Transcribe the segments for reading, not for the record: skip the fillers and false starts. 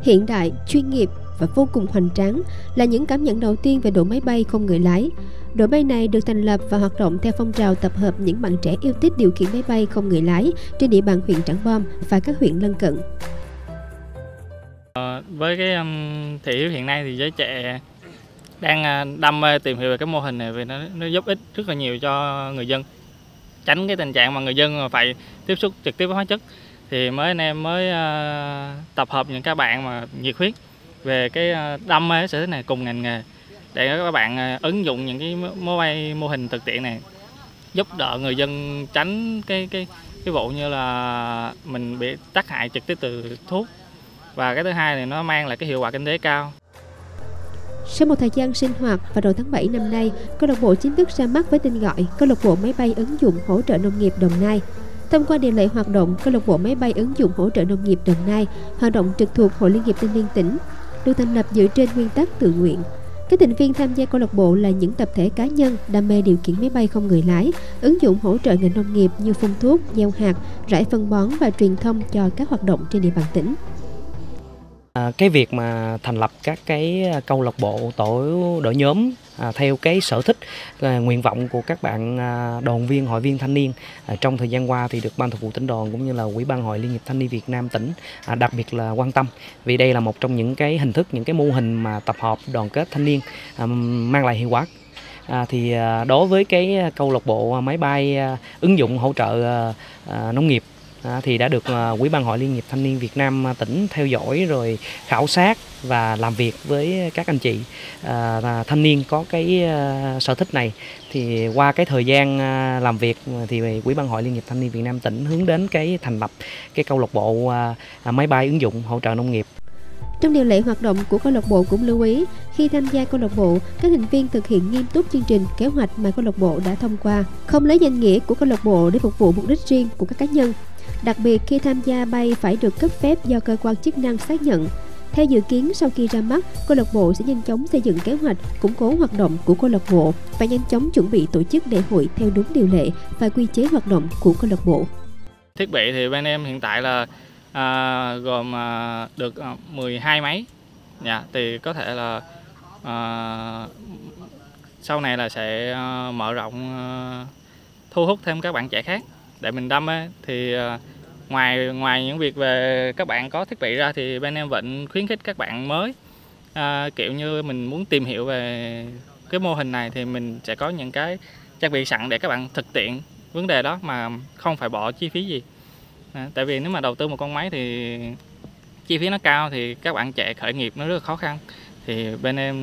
hiện đại, chuyên nghiệp và vô cùng hoành tráng là những cảm nhận đầu tiên về đội máy bay không người lái. Đội bay này được thành lập và hoạt động theo phong trào tập hợp những bạn trẻ yêu thích điều khiển máy bay không người lái trên địa bàn huyện Trảng Bom và các huyện lân cận. Với cái thị hiếu hiện nay thì giới trẻ đang đam mê tìm hiểu về cái mô hình này vì nó giúp ích rất là nhiều cho người dân, tránh cái tình trạng mà người dân phải tiếp xúc trực tiếp với hóa chất. Thì anh em mới tập hợp những các bạn mà nhiệt huyết về cái đam mê sở thích này cùng ngành nghề để các bạn ứng dụng những cái mô hình thực tiễn này, giúp đỡ người dân tránh cái vụ như là mình bị tác hại trực tiếp từ thuốc, và cái thứ hai thì nó mang lại cái hiệu quả kinh tế cao. Sau một thời gian sinh hoạt, vào đầu tháng 7 năm nay, câu lạc bộ chính thức ra mắt với tên gọi Câu lạc bộ máy bay ứng dụng hỗ trợ nông nghiệp Đồng Nai. Thông qua điều lệ hoạt động, câu lạc bộ máy bay ứng dụng hỗ trợ nông nghiệp Đồng Nai hoạt động trực thuộc Hội Liên hiệp Thanh niên tỉnh, được thành lập dựa trên nguyên tắc tự nguyện. Các thành viên tham gia câu lạc bộ là những tập thể cá nhân đam mê điều khiển máy bay không người lái, ứng dụng hỗ trợ ngành nông nghiệp như phun thuốc, gieo hạt, rải phân bón và truyền thông cho các hoạt động trên địa bàn tỉnh. Cái việc mà thành lập các cái câu lạc bộ, tổ đội nhóm theo cái sở thích, nguyện vọng của các bạn đoàn viên, hội viên thanh niên trong thời gian qua thì được Ban Thường vụ Tỉnh đoàn cũng như là Ủy ban Hội Liên hiệp Thanh niên Việt Nam tỉnh đặc biệt là quan tâm, vì đây là một trong những cái hình thức, những cái mô hình mà tập hợp đoàn kết thanh niên mang lại hiệu quả. Thì đối với cái câu lạc bộ máy bay ứng dụng hỗ trợ nông nghiệp thì đã được Ủy ban Hội Liên hiệp Thanh niên Việt Nam tỉnh theo dõi rồi khảo sát và làm việc với các anh chị thanh niên có cái sở thích này. Thì qua cái thời gian làm việc thì Ủy ban Hội Liên hiệp Thanh niên Việt Nam tỉnh hướng đến cái thành lập cái câu lạc bộ máy bay ứng dụng hỗ trợ nông nghiệp. Trong điều lệ hoạt động của câu lạc bộ cũng lưu ý, khi tham gia câu lạc bộ, các thành viên thực hiện nghiêm túc chương trình, kế hoạch mà câu lạc bộ đã thông qua, không lấy danh nghĩa của câu lạc bộ để phục vụ mục đích riêng của các cá nhân. Đặc biệt khi tham gia bay phải được cấp phép do cơ quan chức năng xác nhận. Theo dự kiến, sau khi ra mắt, câu lạc bộ sẽ nhanh chóng xây dựng kế hoạch, củng cố hoạt động của câu lạc bộ và nhanh chóng chuẩn bị tổ chức đại hội theo đúng điều lệ và quy chế hoạt động của câu lạc bộ. Thiết bị thì bên em hiện tại là gồm được 12 máy, thì có thể là sau này là sẽ mở rộng, thu hút thêm các bạn trẻ khác để mình đam mê. Thì ngoài những việc về các bạn có thiết bị ra thì bên em vẫn khuyến khích các bạn mới, kiểu như mình muốn tìm hiểu về cái mô hình này thì mình sẽ có những cái trang bị sẵn để các bạn thực tiễn vấn đề đó mà không phải bỏ chi phí gì. Tại vì nếu mà đầu tư một con máy thì chi phí nó cao thì các bạn trẻ khởi nghiệp nó rất là khó khăn. Thì bên em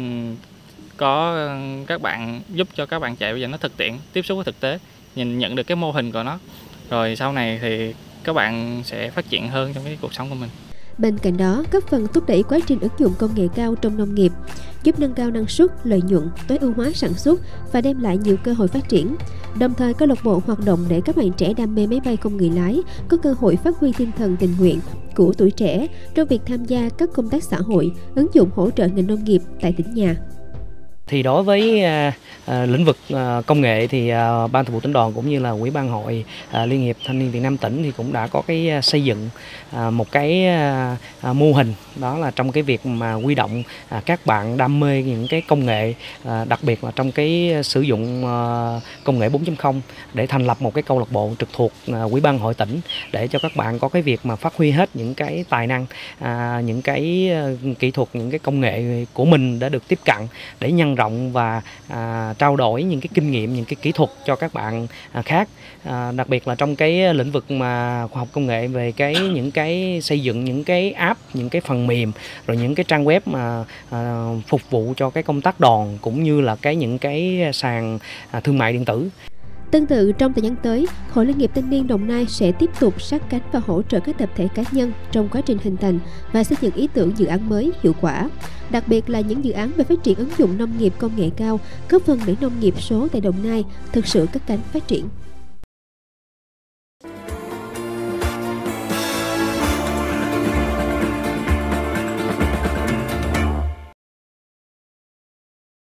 có các bạn giúp cho các bạn trẻ bây giờ nó thực tiễn, tiếp xúc với thực tế, nhận được cái mô hình của nó. Rồi sau này thì các bạn sẽ phát triển hơn trong cái cuộc sống của mình. Bên cạnh đó, góp phần thúc đẩy quá trình ứng dụng công nghệ cao trong nông nghiệp, giúp nâng cao năng suất, lợi nhuận, tối ưu hóa sản xuất và đem lại nhiều cơ hội phát triển. Đồng thời, câu lạc bộ hoạt động để các bạn trẻ đam mê máy bay không người lái có cơ hội phát huy tinh thần tình nguyện của tuổi trẻ trong việc tham gia các công tác xã hội, ứng dụng hỗ trợ ngành nông nghiệp tại tỉnh nhà. Thì đối với lĩnh vực công nghệ thì Ban Thường vụ Tỉnh đoàn cũng như là Ủy ban Hội Liên hiệp Thanh niên Việt Nam tỉnh thì cũng đã có cái xây dựng một cái mô hình, đó là trong cái việc mà huy động các bạn đam mê những cái công nghệ, đặc biệt là trong cái sử dụng công nghệ 4.0 để thành lập một cái câu lạc bộ trực thuộc Ủy ban Hội tỉnh để cho các bạn có cái việc mà phát huy hết những cái tài năng, những cái kỹ thuật, những cái công nghệ của mình đã được tiếp cận để nhân rộng và trao đổi những cái kinh nghiệm, những cái kỹ thuật cho các bạn khác, đặc biệt là trong cái lĩnh vực mà khoa học công nghệ về những cái xây dựng những cái app, những cái phần mềm, rồi những cái trang web mà phục vụ cho cái công tác đoàn cũng như là những cái sàn thương mại điện tử. Tương tự, trong thời gian tới, Hội Liên hiệp Thanh niên Đồng Nai sẽ tiếp tục sát cánh và hỗ trợ các tập thể cá nhân trong quá trình hình thành và xây dựng ý tưởng dự án mới hiệu quả. Đặc biệt là những dự án về phát triển ứng dụng nông nghiệp công nghệ cao, góp phần để nông nghiệp số tại Đồng Nai thực sự cất cánh phát triển.